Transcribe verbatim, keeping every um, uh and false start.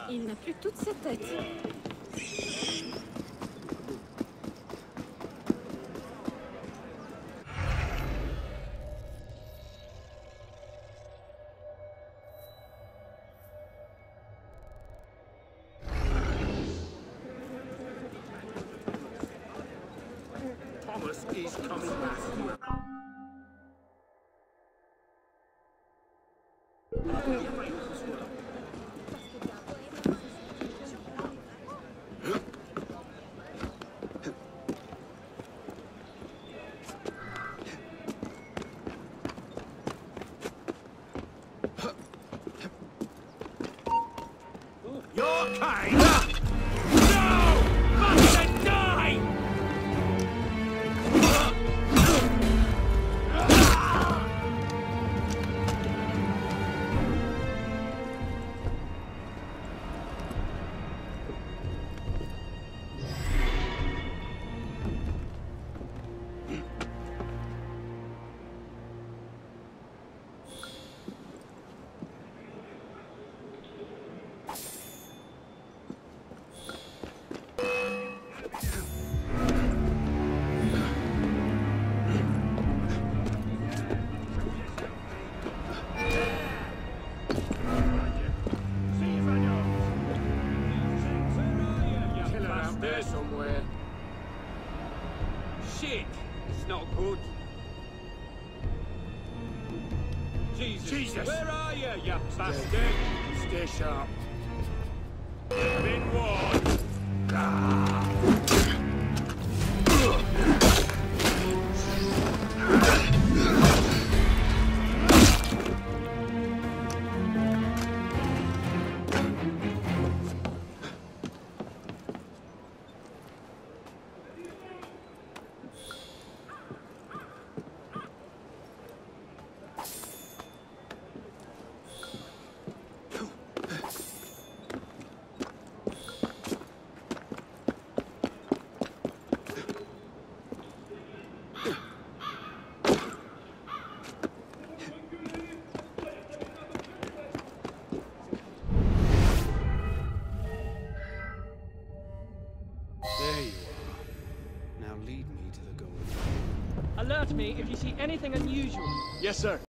Il n'a plus toute sa tête. Thomas is coming back. Your kind! No! Bastard, die! There somewhere. Shit! It's not good. Jesus! Jesus. Where are you, you bastard? Stay sharp. Been warned. There you are. Now lead me to the goal. Alert me if you see anything unusual. Yes, sir.